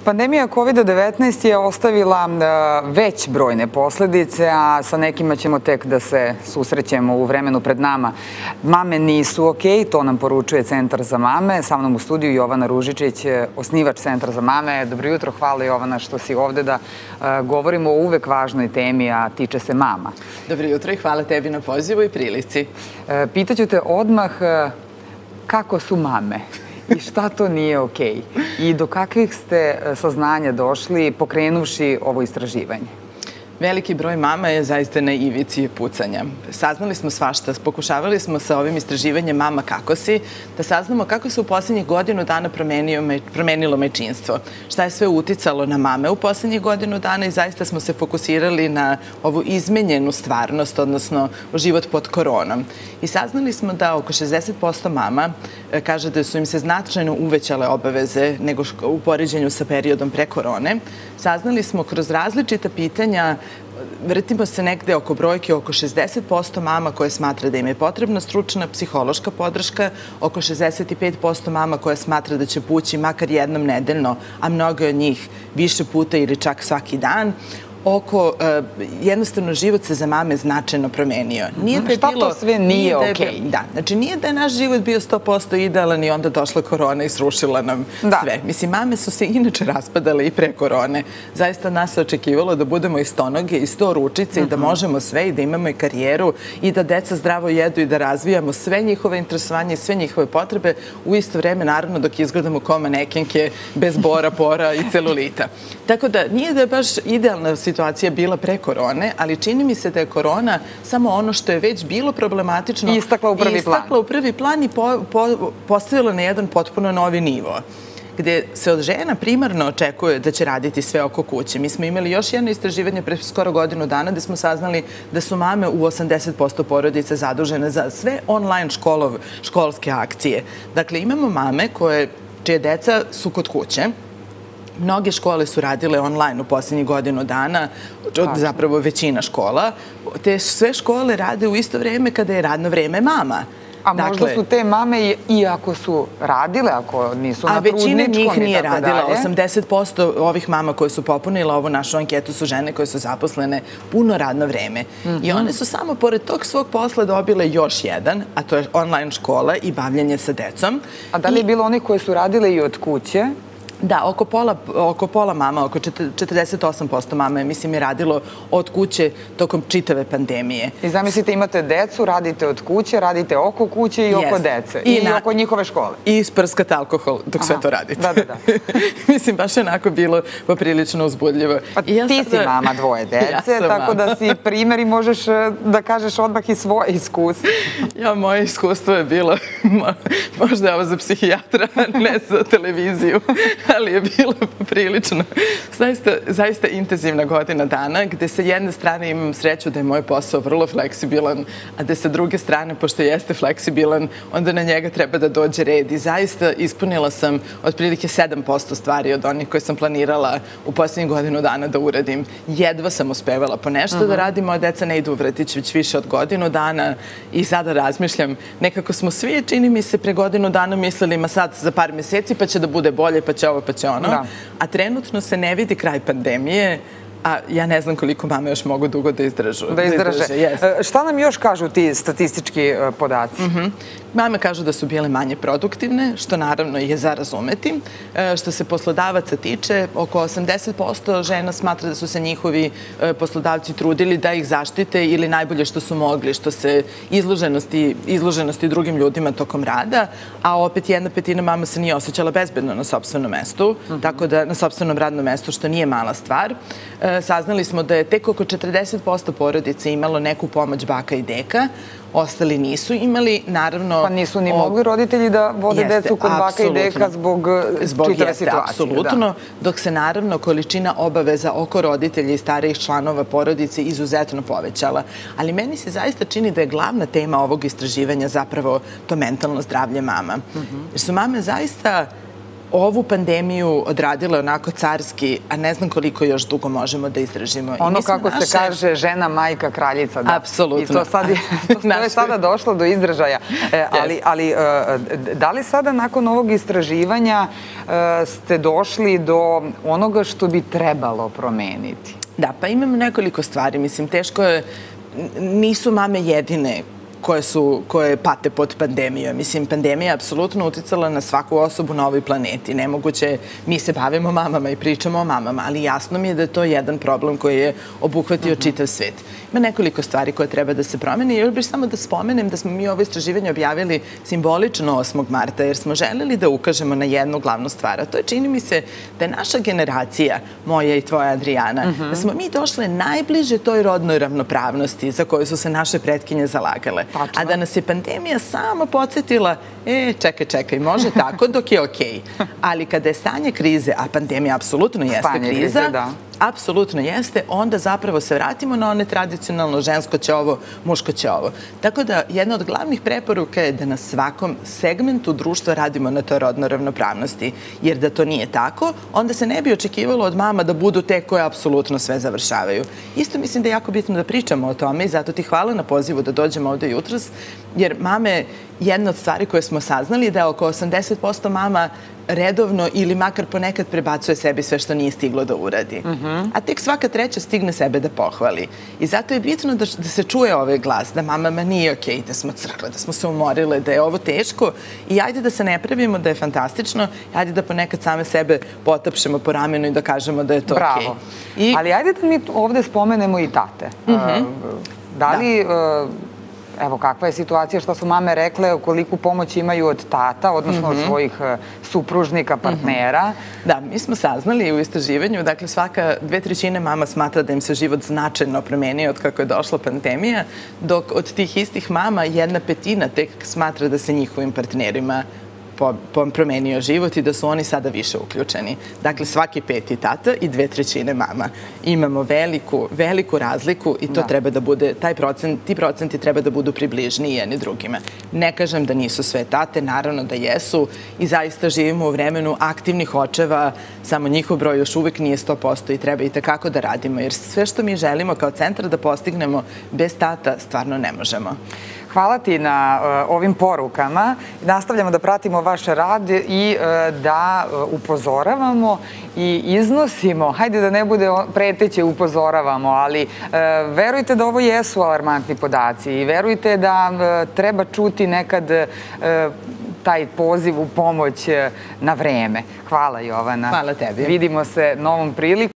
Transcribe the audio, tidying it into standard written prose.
Pandemija COVID-19 je ostavila već brojne posledice, a sa nekima ćemo tek da se susrećemo u vremenu pred nama. Mame nisu okej, to nam poručuje Centar za mame. Sa mnom u studiju Jovana Ružičić, osnivač Centra za mame. Dobro jutro, hvala Jovana što si ovde da govorimo o uvek važnoj temi, a tiče se mama. Dobro jutro i hvala tebi na pozivu i prilici. Pitaću te odmah kako su mame? I šta to nije okej? I do kakvih ste saznanja došli pokrenuvši ovo istraživanje? Veliki broj mama je zaista na ivici pucanja. Saznali smo svašta, pokušavali smo sa ovim istraživanjem Mama kako si, da saznamo kako se u poslednjih godinu dana promenilo majčinstvo. Šta je sve uticalo na mame u poslednjih godinu dana i zaista smo se fokusirali na ovu izmenjenu stvarnost, odnosno život pod koronom. I saznali smo da oko 60% mama kaže da su im se značajno uvećale obaveze nego u poređenju sa periodom pre korone. Saznali smo kroz različita pitanja, vrtimo se negde oko brojke, oko 60% mama koje smatra da im je potrebna stručna psihološka podrška, oko 65% mama koje smatra da će pući makar jednom nedeljno, a mnoge od njih više puta ili čak svaki dan. Jednostavno, život se za mame značajno promenio. Šta to sve nije okej? Da, znači nije da je naš život bio 100% idealan i onda došla korona i srušila nam sve. Mislim, mame su se inače raspadale i pre korone. Zaista nas se očekivalo da budemo i stonoge i 100 ručice i da možemo sve i da imamo i karijeru i da deca zdravo jedu i da razvijamo sve njihove interesovanje i sve njihove potrebe u isto vreme, naravno, dok izgledamo kao manekenke bez bora, pora i celulita. Tako da nije da je baš idealna situacija bila pre korone, ali čini mi se da je korona samo ono što je već bilo problematično istakla u prvi plan i postavila na jedan potpuno novi nivo, gde se od žena primarno očekuje da će raditi sve oko kuće. Mi smo imali još jedno istraživanje pre skoro godinu dana gde smo saznali da su mame u 80% porodica zadužene za sve online školske akcije. Dakle, imamo mame čije deca su kod kuće. Mnoge škole su radile online u poslednjih godinu dana, zapravo većina škola. Te sve škole rade u isto vreme kada je radno vreme mama. A možda su te mame, iako su radile, ako nisu na trudničkom i tako dalje. A većina njih nije radila. 80% ovih mama koje su popunile ovu našu anketu su žene koje su zaposlene puno radno vreme. I one su samo pored tog svog posla dobile još jedan, a to je online škola i bavljanje sa decom. A da li je bilo onih koje su radile i od kuće? Da, oko pola mama, oko 48% mama je radilo od kuće tokom čitave pandemije. I zamislite, imate decu, radite od kuće, radite oko kuće i oko dece. I oko njihove škole. I sprskate alkohol dok sve to radite. Da. Mislim, baš je onako bilo poprilično uzbudljivo. Ti si mama dvoje dece, tako da si primjer i možeš da kažeš odmah i svoje iskustvo. Moje iskustvo je bilo, možda je ovo za psihijatra, ne za televiziju, ali je bilo prilično zaista intenzivna godina dana, gde sa jedne strane imam sreću da je moj posao vrlo fleksibilan, a da sa druge strane, pošto jeste fleksibilan, onda na njega treba da dođe red. I zaista ispunila sam otprilike 7% stvari od onih koje sam planirala u poslednjih godinu dana da uradim. Jedva sam uspevala po nešto da radim, moja deca ne idu u vrtić već više od godinu dana i sada razmišljam, nekako smo svi, čini mi se, pre godinu dana mislili, ma sad za par meseci pa će da bude bolje, pa će ovo, pa će ono. A trenutno se ne vidi kraj pandemije, a ja ne znam koliko mame još mogu dugo da izdrže. Šta nam još kažu ti statistički podaci? Mame kažu da su bile manje produktivne, što naravno je za razumeti. Što se poslodavaca tiče, oko 80% žena smatra da su se njihovi poslodavci trudili da ih zaštite ili najbolje što su mogli, što se izloženosti drugim ljudima tokom rada, a opet 1/5 mama se nije osjećala bezbedno na sopstvenom mestu, tako da na sopstvenom radnom mestu, što nije mala stvar. Saznali smo da je tek oko 40% porodice imalo neku pomoć baka i deka, ostali nisu imali, naravno... Pa nisu ni mogli roditelji da vode decu kod baka i deka zbog čitave situacije. Apsolutno, dok se naravno količina obaveza oko roditelja i starijih članova porodice izuzetno povećala. Ali meni se zaista čini da je glavna tema ovog istraživanja zapravo to mentalno zdravlje mama. Jer su mame zaista ovu pandemiju odradile onako carski, a ne znam koliko još dugo možemo da izdržimo. Ono kako se kaže, žena, majka, kraljica. Apsolutno. I to je sada došlo do izražaja. Ali da li sada nakon ovog istraživanja ste došli do onoga što bi trebalo promeniti? Da, pa imamo nekoliko stvari. Mislim, teško je, nisu mame jedine koje pate pod pandemijom. Mislim, pandemija je apsolutno uticala na svaku osobu na ovoj planeti. Nemoguće, mi se bavimo mamama i pričamo o mamama, ali jasno mi je da je to jedan problem koji je obuhvatio čitav svet. Ima nekoliko stvari koje treba da se promene. Još bih samo da spomenem da smo mi ovo istraživanje objavili simbolično 8. marta, jer smo želeli da ukažemo na jednu glavnu stvar. A to je, čini mi se, da je naša generacija, moja i tvoja Adrijana, da smo mi došle najbliže toj rodnoj ravnopravnosti za koju su se naše pretkinje zalagale. A da nas je pandemija samo podsjetila, čekaj, može tako dok je okej. Ali kada je stanje krize, a pandemija apsolutno jeste kriza, apsolutno jeste, onda zapravo se vratimo na one tradicionalno žensko će ovo, muško će ovo. Tako da jedna od glavnih preporuka je da na svakom segmentu društva radimo na toj rodnoj ravnopravnosti. Jer da to nije tako, onda se ne bi očekivalo od mama da budu te koje apsolutno sve završavaju. Isto mislim da je jako bitno da pričamo o tome i zato ti hvala na pozivu da dođemo ovde jutros, jer mame, jedna od stvari koje smo saznali je da oko 80% mama redovno ili makar ponekad prebacuje sebi sve što nije stiglo da uradi. A tek svaka treća stigne sebe da pohvali. I zato je bitno da se čuje ovaj glas, da mamama nije okej, da smo crkle, da smo se umorile, da je ovo teško i ajde da se ne pravimo da je fantastično, ajde da ponekad same sebe potapšemo po ramenu i da kažemo da je to okej. Bravo. Ali ajde da mi ovde spomenemo i tate. Da li... Evo, kakva je situacija, što su mame rekle, koliku pomoć imaju od tata, odnosno od svojih supružnika, partnera? Da, mi smo saznali u istraživanju, dakle, svaka 2/3 mama smatra da im se život značajno promenio od kako je došla pandemija, dok od tih istih mama 1/5 tek smatra da se njihovim partnerima promenio život i da su oni sada više uključeni. Dakle, svaki 5. tata i 2/3 mama. Imamo veliku razliku i to treba da bude, ti procenti treba da budu približniji jedni drugima. Ne kažem da nisu sve tate, naravno da jesu i zaista živimo u vremenu aktivnih očeva, samo njihov broj još uvek nije 100% i treba i tekako da radimo, jer sve što mi želimo kao centar da postignemo bez tata stvarno ne možemo. Hvala ti na ovim porukama. Nastavljamo da pratimo vaš rad i da upozoravamo i iznosimo. Hajde da ne bude preteće upozoravamo, ali verujte da ovo jesu alarmantni podaci i verujte da treba čuti nekad taj poziv u pomoć na vreme. Hvala, Jovana. Hvala tebi. Vidimo se novom prilikom.